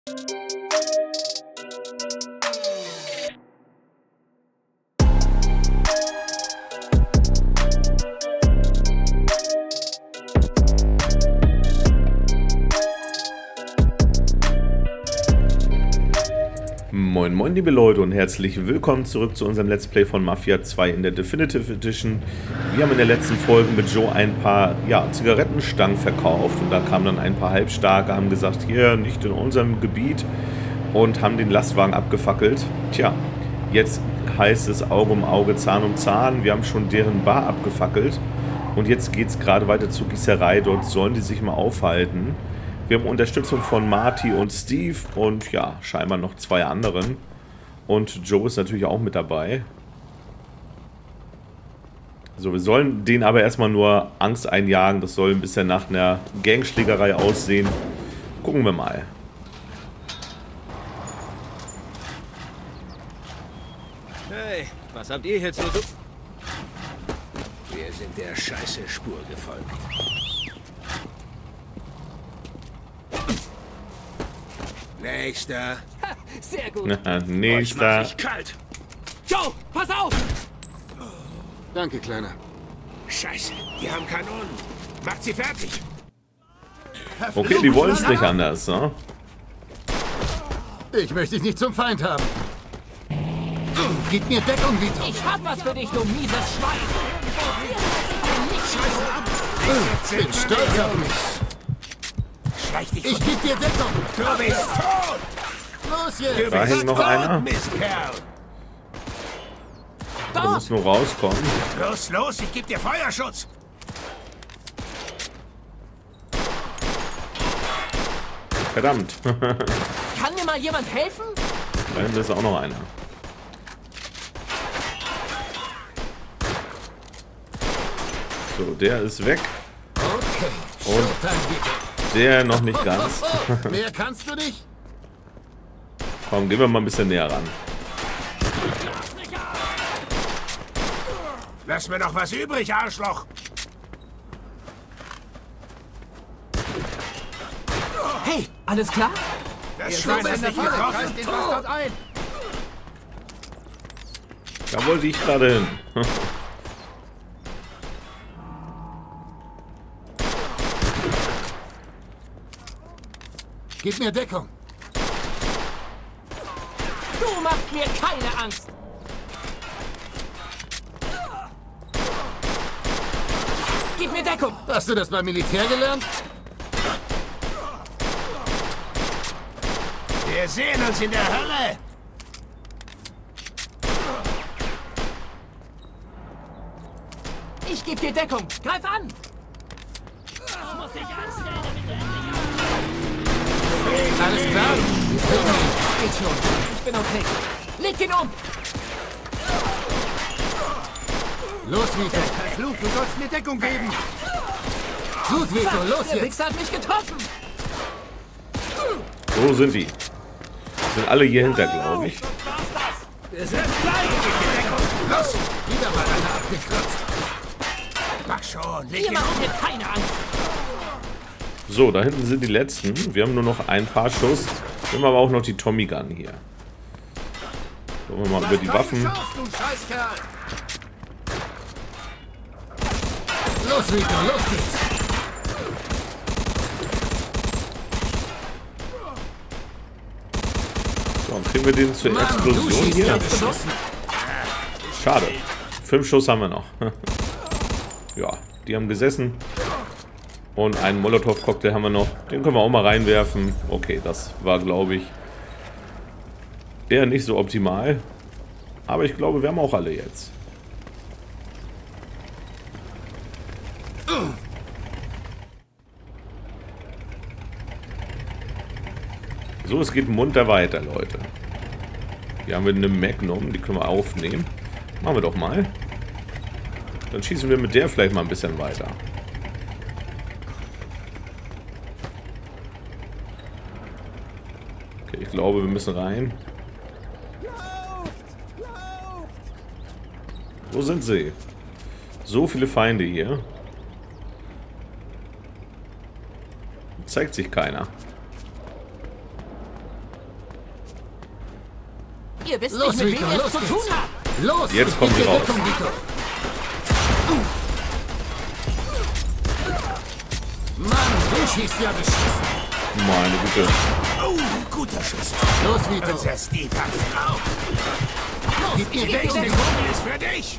Moin moin liebe Leute und herzlich willkommen zurück zu unserem Let's Play von Mafia 2 in der Definitive Edition. Wir haben in der letzten Folge mit Joe ein paar Zigarettenstangen verkauft und da kamen dann ein paar Halbstarke, haben gesagt, hier nicht in unserem Gebiet und haben den Lastwagen abgefackelt. Tja, jetzt heißt es Auge um Auge, Zahn um Zahn. Wir haben schon deren Bar abgefackelt und jetzt geht es gerade weiter zur Gießerei. Dort sollen die sich mal aufhalten. Wir haben Unterstützung von Marty und Steve und ja, scheinbar noch zwei anderen. Und Joe ist natürlich auch mit dabei. So, wir sollen denen aber erstmal nur Angst einjagen. Das soll ein bisschen nach einer Gangschlägerei aussehen. Gucken wir mal. Hey, was habt ihr jetzt so? Wir sind der scheiße Spur gefolgt. Nächster. Ha, sehr gut. Nächster. Euch mach ich kalt. Joe, pass auf! Danke, Kleiner. Scheiße, die haben Kanonen. Macht sie fertig. Okay, die wollen es nicht anders, ne? Ich möchte dich nicht zum Feind haben. Gib mir Deckung, Vito. Ich hab was für dich, du mieses Schwein! Scheiße ab. Ich bin stolz auf mich. Schleich dich Ich geb dir Deckung. Du bist tot. Los jetzt. Du Da bist hinten noch tot, einer. Mistkerl. Der muss nur rauskommen. Los, los, ich geb dir Feuerschutz. Verdammt. Kann mir mal jemand helfen? Da hinten ist auch noch einer. So, der ist weg. Okay. Und Showtime, Vito. der noch nicht ganz. Mehr kannst du nicht? Komm, gehen wir mal ein bisschen näher ran. Lass mir noch was übrig, Arschloch. Hey, alles klar? Das Schwein ist nicht getroffen. den Bastard ein. Da wollte ich gerade hin. Gib mir Deckung. Du machst mir keine Angst! Gib mir Deckung! Hast du das beim Militär gelernt? Wir sehen uns in der Hölle. Ich geb dir Deckung! Greif an! Das muss ich anstellen, damit du endlich... Alles klar? Geht schon. Ich bin okay. Leg ihn um! Los, Vito. Verflucht, du sollst mir Deckung geben. Gut, Vito, los Der jetzt. Wichser hat mich getroffen! So sind die. Sind alle hier hinter, glaube ich. Wir sind gleich. Gib dir Deckung. Los. Wieder mal einer abgekratzt. Mach schon, leg Ihr ihn macht um. mir keine Angst! So, da hinten sind die letzten. Wir haben nur noch ein paar Schuss. Wir haben aber auch noch die Tommy Gun hier. Schauen wir mal über die Waffen. Du Scheißkerl. Los, Vito, los geht's. So, und kriegen wir den zur Mann, du Explosion schießt hier? ja beschissen. Schade. 5 Schuss haben wir noch. Ja, die haben gesessen. Und einen Molotow-Cocktail haben wir noch. Den können wir auch mal reinwerfen. Okay, das war, glaube ich, eher nicht so optimal. Aber ich glaube, wir haben auch alle jetzt. So, es geht munter weiter, Leute. Hier haben wir eine Magnum, die können wir aufnehmen. Machen wir doch mal. Dann schießen wir mit der vielleicht mal ein bisschen weiter. Okay, ich glaube, wir müssen rein. Wo sind sie? So viele Feinde hier. Zeigt sich keiner. Ihr wisst Los, nicht, mit Vito, wem ihr los es zu geht's. tun habt. Los! Jetzt ich kommen geb sie dir raus. Deckung, Vito. Mann, du schießt ja beschissen. Meine Güte. Oh, guter Schuss. Los, Vito. Unser Steve hat's drauf. Gib mir Der Deckung. Kugel ist für dich.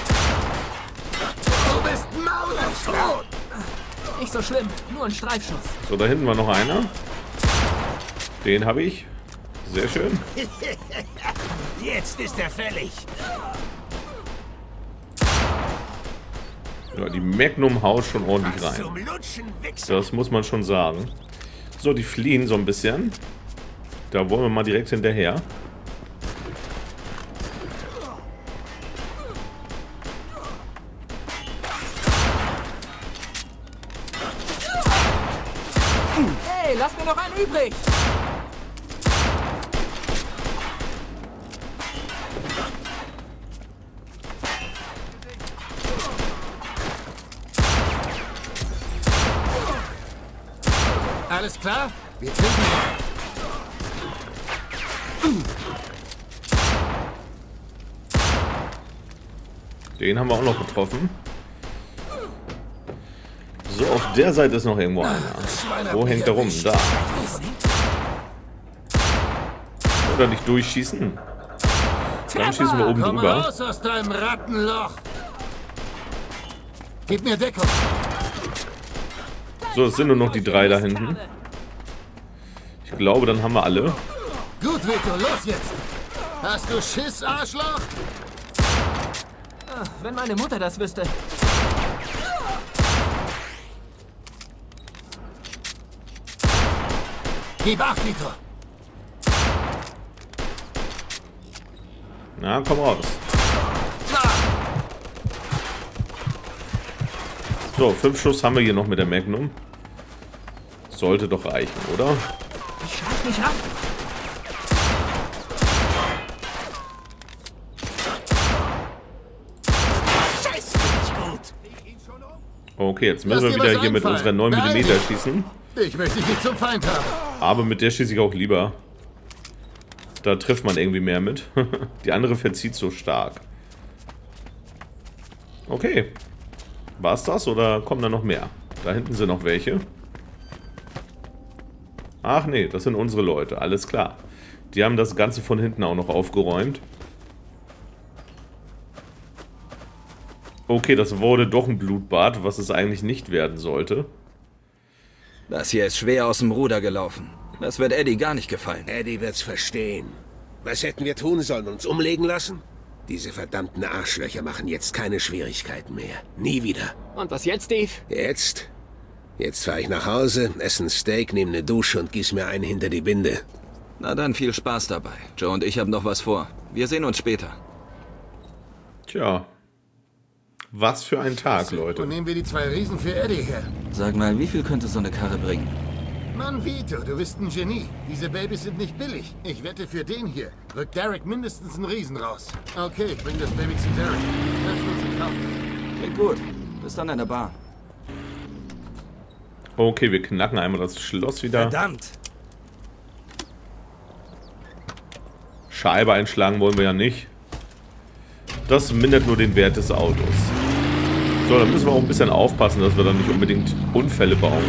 Du bist maultot. Nicht so schlimm, nur ein Streifschuss. So, da hinten war noch einer. Den habe ich. Sehr schön. Jetzt ist er fällig. Ja, die Magnum haut schon ordentlich rein. Zum Lutschen, Wichser. Das muss man schon sagen. So, die fliehen so ein bisschen. Da wollen wir mal direkt hinterher. Hey, lass mir noch einen übrig. Alles klar? Wir trinken. Den haben wir auch noch getroffen. So, auf der Seite ist noch irgendwo einer. Wo hängt der rum? Da. Oder nicht durchschießen? Dann schießen wir oben Komm drüber. raus aus deinem Rattenloch. Gib mir Deckung. So, es sind nur noch die drei da hinten. Ich glaube, dann haben wir alle. Gut, Vito, los jetzt. Hast du Schiss, Arschloch? Wenn meine Mutter das wüsste. Gib acht, Vito. Na, komm raus. So, 5 Schuss haben wir hier noch mit der Magnum. Sollte doch reichen, oder? Ich schreib mich ab. Scheiße, nicht gut. Okay, jetzt müssen Lass wir dir wieder was hier mit einfallen. unserer 9 Beeil mm dich. schießen. Ich möchte dich nicht zum Feind haben. Aber mit der schieße ich auch lieber. Da trifft man irgendwie mehr mit. Die andere verzieht so stark. Okay. War's das oder kommen da noch mehr? Da hinten sind noch welche. Ach nee, das sind unsere Leute. Alles klar. Die haben das Ganze von hinten auch noch aufgeräumt. Okay, das wurde doch ein Blutbad, was es eigentlich nicht werden sollte. Das hier ist schwer aus dem Ruder gelaufen. Das wird Eddie gar nicht gefallen. Eddie wird's verstehen. Was hätten wir tun sollen? Uns umlegen lassen? Diese verdammten Arschlöcher machen jetzt keine Schwierigkeiten mehr. Nie wieder. Und was jetzt, Steve? Jetzt? Jetzt fahre ich nach Hause, esse ein Steak, nehme eine Dusche und gieß mir einen hinter die Binde. Na dann viel Spaß dabei. Joe und ich haben noch was vor. Wir sehen uns später. Tja. Was für ein Tag, Wo Leute. nehmen wir die 2 Riesen für Eddie her? Sag mal, wie viel könnte so eine Karre bringen? Mann, Vito, du bist ein Genie. Diese Babys sind nicht billig. Ich wette für den hier. Rückt Derek mindestens einen Riesen raus. Okay, ich bring das Baby zu Derek. Treffen uns im Kampf. Klingt gut. Bis dann in der Bar. Okay, wir knacken einmal das Schloss wieder. Verdammt! Scheibe einschlagen wollen wir ja nicht. Das mindert nur den Wert des Autos. So, dann müssen wir auch ein bisschen aufpassen, dass wir dann nicht unbedingt Unfälle bauen.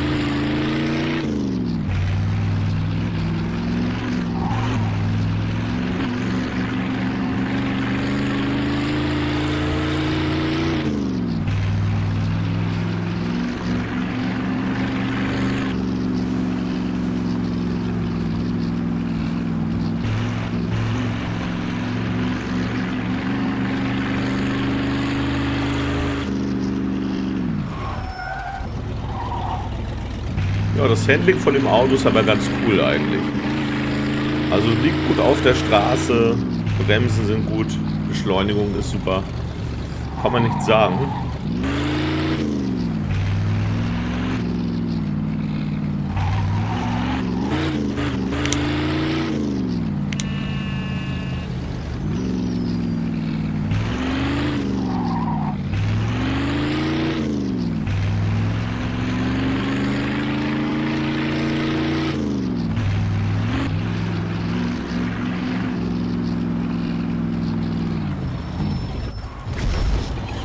Ja, das Handling von dem Auto ist aber ganz cool eigentlich. Also liegt gut auf der Straße, Bremsen sind gut, Beschleunigung ist super. Kann man nicht sagen.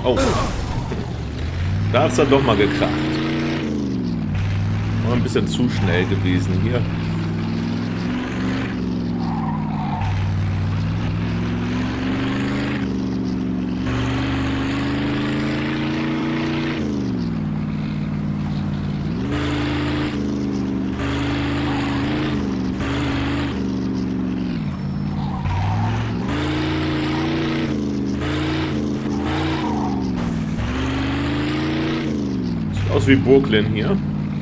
Oh. Da hat es dann doch mal gekracht. War ein bisschen zu schnell gewesen hier. Aus wie Brooklyn hier.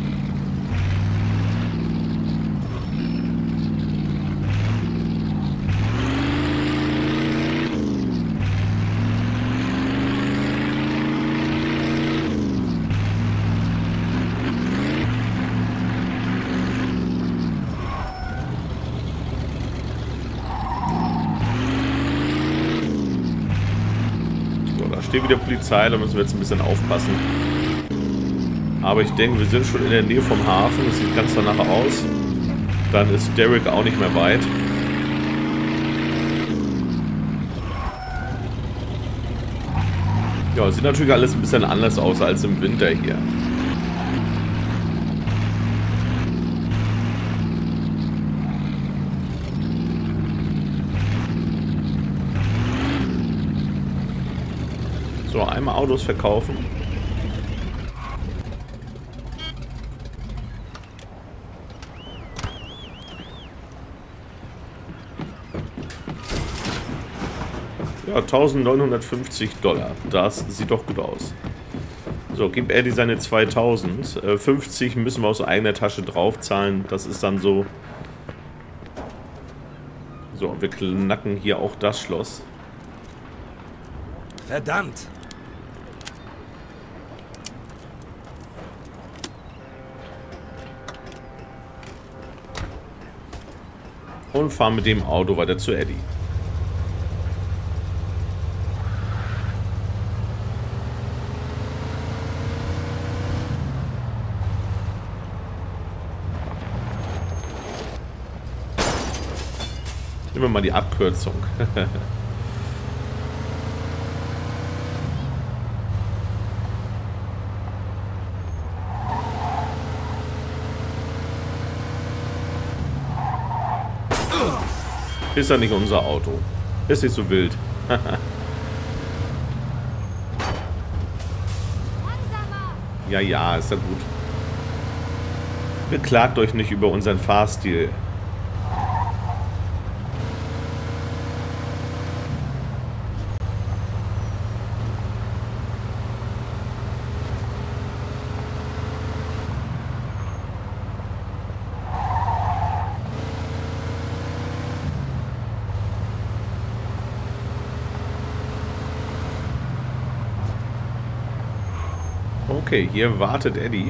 So, da steht wieder Polizei, da müssen wir jetzt ein bisschen aufpassen. Aber ich denke, wir sind schon in der Nähe vom Hafen. Das sieht ganz danach aus. Dann ist Derek auch nicht mehr weit. Ja, sieht natürlich alles ein bisschen anders aus als im Winter hier. So, einmal Autos verkaufen. Ja, $1950. Das sieht doch gut aus. So, gib Eddie seine 2000. 50 müssen wir aus eigener Tasche draufzahlen. Das ist dann so. So, wir knacken hier auch das Schloss. Verdammt! Und fahren mit dem Auto weiter zu Eddie. Nehmen wir mal die Abkürzung. Ist ja nicht unser Auto. Ist nicht so wild. Ja, ja, ist ja gut. Beklagt euch nicht über unseren Fahrstil. Okay, hier wartet Eddie.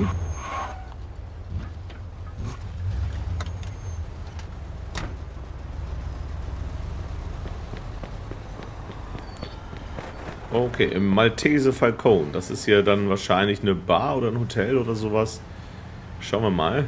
Okay, im Maltese Falcone. Das ist hier dann wahrscheinlich eine Bar oder ein Hotel oder sowas. Schauen wir mal.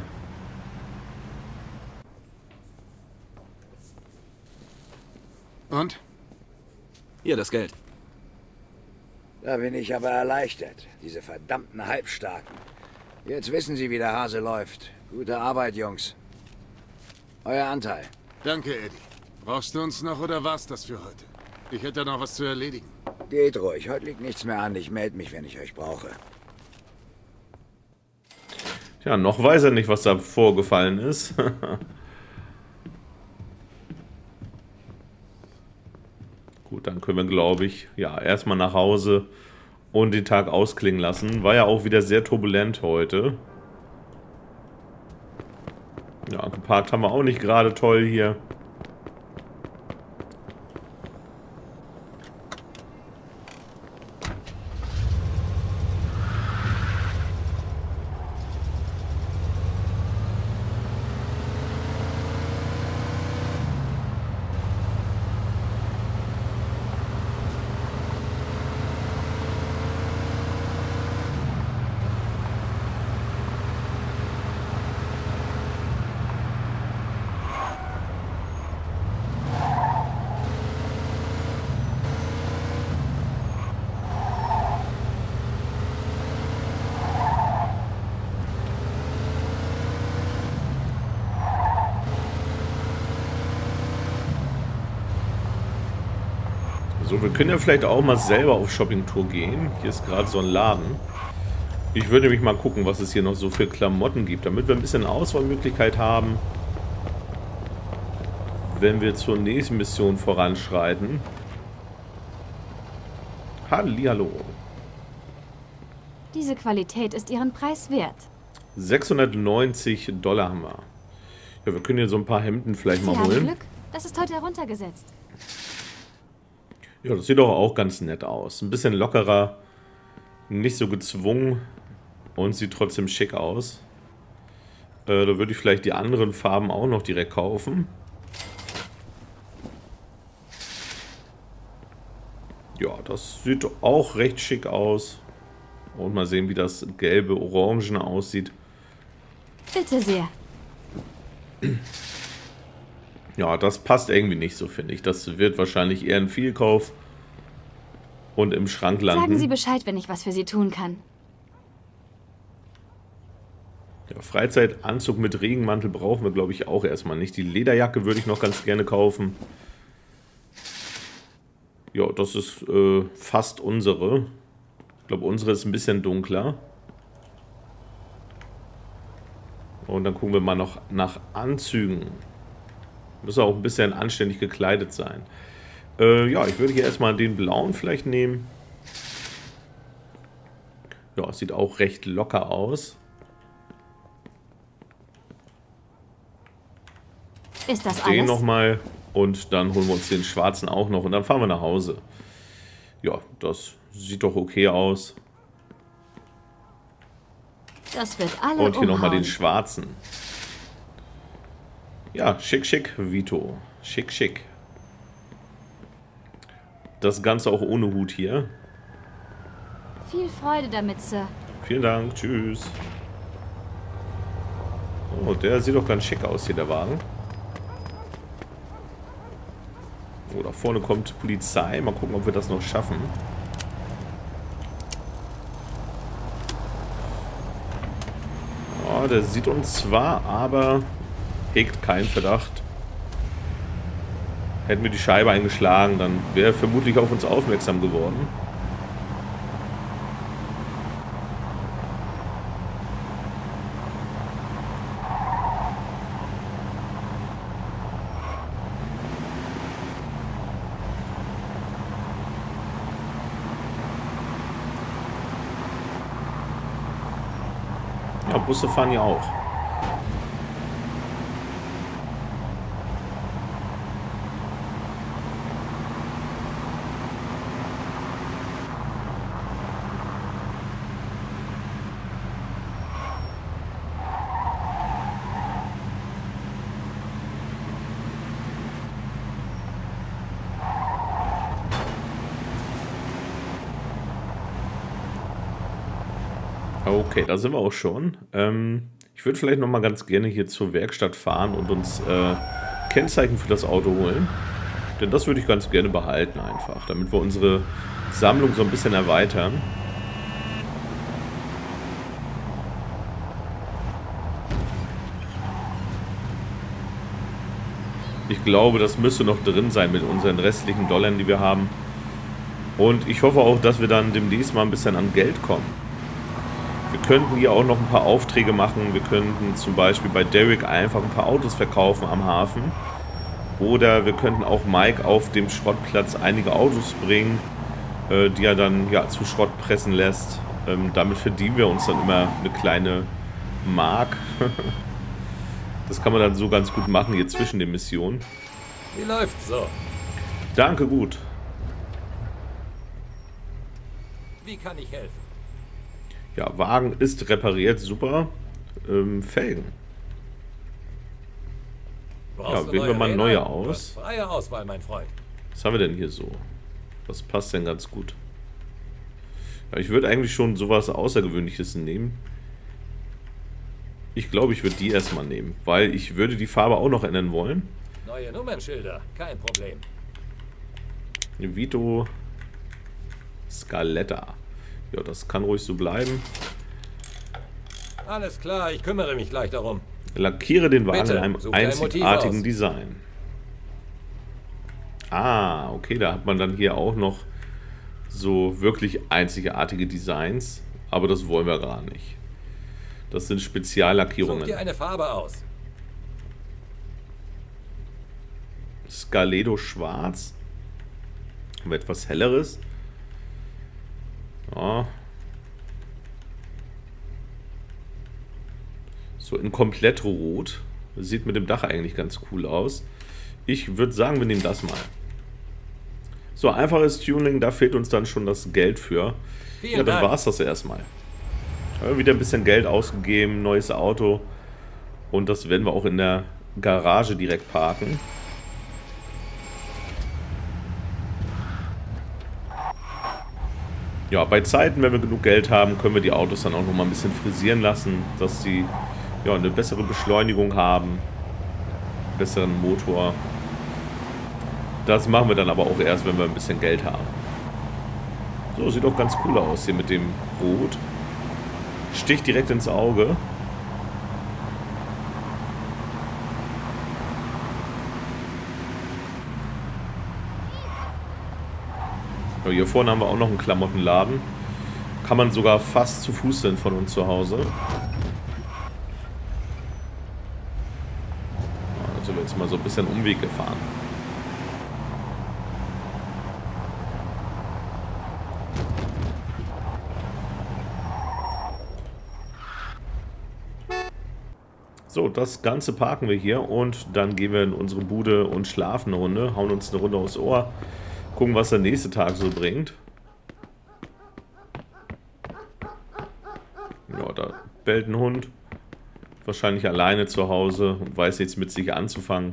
Und? Hier das Geld. Da bin ich aber erleichtert. Diese verdammten Halbstarken. Jetzt wissen Sie, wie der Hase läuft. Gute Arbeit, Jungs. Euer Anteil. Danke, Eddie. Brauchst du uns noch oder war's das für heute? Ich hätte noch was zu erledigen. Geht ruhig. Heute liegt nichts mehr an. Ich melde mich, wenn ich euch brauche. Ja, noch weiß er nicht, was da vorgefallen ist. Gut, dann können wir, glaube ich, ja, erstmal nach Hause und den Tag ausklingen lassen. War ja auch wieder sehr turbulent heute. Ja, geparkt haben wir auch nicht gerade toll hier. So, wir können ja vielleicht auch mal selber auf Shoppingtour gehen. Hier ist gerade so ein Laden. Ich würde nämlich mal gucken, was es hier noch so für Klamotten gibt, damit wir ein bisschen Auswahlmöglichkeit haben, wenn wir zur nächsten Mission voranschreiten. Hallihallo. Diese Qualität ist ihren Preis wert. 690 $ haben wir. Ja, wir können hier so ein paar Hemden vielleicht mal Sie haben holen. Glück, das ist heute heruntergesetzt. Ja, das sieht doch auch ganz nett aus. Ein bisschen lockerer, nicht so gezwungen und sieht trotzdem schick aus. Da würde ich vielleicht die anderen Farben auch noch direkt kaufen. Ja, das sieht auch recht schick aus. Und mal sehen, wie das gelbe Orangen aussieht. Bitte sehr. Ja, das passt irgendwie nicht so, finde ich. Das wird wahrscheinlich eher ein Vielkauf und im Schrank landen. Sagen Sie Bescheid, wenn ich was für Sie tun kann. Ja, Freizeitanzug mit Regenmantel brauchen wir, glaube ich, auch erstmal nicht. Die Lederjacke würde ich noch ganz gerne kaufen. Ja, das ist fast unsere. Ich glaube, unsere ist ein bisschen dunkler. Und dann gucken wir mal noch nach Anzügen. Muss auch ein bisschen anständig gekleidet sein. Ja, ich würde hier erstmal den blauen vielleicht nehmen. Ja, sieht auch recht locker aus. Ist das Den alles? nochmal und dann holen wir uns den schwarzen auch noch und dann fahren wir nach Hause. Ja, das sieht doch okay aus. Das wird alle Und hier nochmal den umhauen. schwarzen. Ja, schick, schick, Vito. Schick, schick. Das Ganze auch ohne Hut hier. Viel Freude damit, Sir. Vielen Dank, tschüss. Oh, der sieht doch ganz schick aus hier, der Wagen. Oh, da vorne kommt Polizei. Mal gucken, ob wir das noch schaffen. Oh, der sieht uns zwar, aber hegt keinen Verdacht. Hätten wir die Scheibe eingeschlagen, dann wäre er vermutlich auf uns aufmerksam geworden. Ja, Busse fahren ja auch. Okay, da sind wir auch schon. Ich würde vielleicht noch mal ganz gerne hier zur Werkstatt fahren und uns Kennzeichen für das Auto holen. Denn das würde ich ganz gerne behalten einfach, damit wir unsere Sammlung so ein bisschen erweitern. Ich glaube, das müsste noch drin sein mit unseren restlichen Dollar, die wir haben. Und ich hoffe auch, dass wir dann demnächst mal ein bisschen an Geld kommen. Wir könnten hier auch noch ein paar Aufträge machen. Wir könnten zum Beispiel bei Derek einfach ein paar Autos verkaufen am Hafen. Oder wir könnten auch Mike auf dem Schrottplatz einige Autos bringen, die er dann ja zu Schrott pressen lässt. Damit verdienen wir uns dann immer eine kleine Mark. Das kann man dann so ganz gut machen hier zwischen den Missionen. Wie läuft's so? Danke, gut. Wie kann ich helfen? Ja, Wagen ist repariert, super. Felgen. Brauchst Ja, du wählen wir mal Räder? neue Du aus. hast freie Auswahl, mein Freund. Was haben wir denn hier so? Was passt denn ganz gut? Ja, ich würde eigentlich schon sowas Außergewöhnliches nehmen. Ich glaube, ich würde die erstmal nehmen, weil ich würde die Farbe auch noch ändern wollen. Neue Nummernschilder, kein Problem. Vito Scaletta. Ja, das kann ruhig so bleiben. Alles klar, ich kümmere mich gleich darum. Lackiere den Wagen Bitte, in einem such dein Motiv einzigartigen aus. Design. Ah, okay, da hat man dann hier auch noch so wirklich einzigartige Designs. Aber das wollen wir gar nicht. Das sind Speziallackierungen. Such dir eine Farbe aus. Scaledo Schwarz. Haben wir etwas Helleres. Ja. So in komplett Rot. Sieht mit dem Dach eigentlich ganz cool aus. Ich würde sagen, wir nehmen das mal. So, einfaches Tuning, da fehlt uns dann schon das Geld für. Ja, dann war es das erstmal. Wieder ein bisschen Geld ausgegeben, neues Auto. Und das werden wir auch in der Garage direkt parken. Ja, bei Zeiten, wenn wir genug Geld haben, können wir die Autos dann auch noch mal ein bisschen frisieren lassen, dass sie ja eine bessere Beschleunigung haben, besseren Motor. Das machen wir dann aber auch erst, wenn wir ein bisschen Geld haben. So, sieht auch ganz cool aus hier mit dem Rot. Sticht direkt ins Auge. So, hier vorne haben wir auch noch einen Klamottenladen. Kann man sogar fast zu Fuß hin von uns zu Hause. Da sind wir jetzt mal so ein bisschen Umweg gefahren. So, das Ganze parken wir hier und dann gehen wir in unsere Bude und schlafen eine Runde, hauen uns eine Runde aufs Ohr, gucken, was der nächste Tag so bringt. Ja, da bellt ein Hund, wahrscheinlich alleine zu Hause und weiß nichts mit sich anzufangen.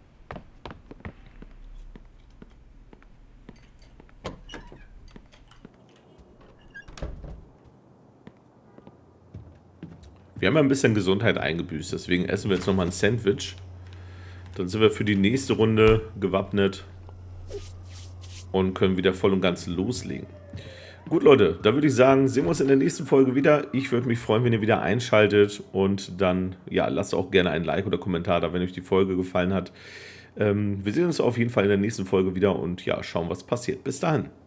Wir haben ja ein bisschen Gesundheit eingebüßt, deswegen essen wir jetzt nochmal ein Sandwich. Dann sind wir für die nächste Runde gewappnet und können wieder voll und ganz loslegen. Gut, Leute, da würde ich sagen, sehen wir uns in der nächsten Folge wieder. Ich würde mich freuen, wenn ihr wieder einschaltet und dann, ja, lasst auch gerne ein Like oder Kommentar da, wenn euch die Folge gefallen hat. Wir sehen uns auf jeden Fall in der nächsten Folge wieder und ja, schauen, was passiert. Bis dahin.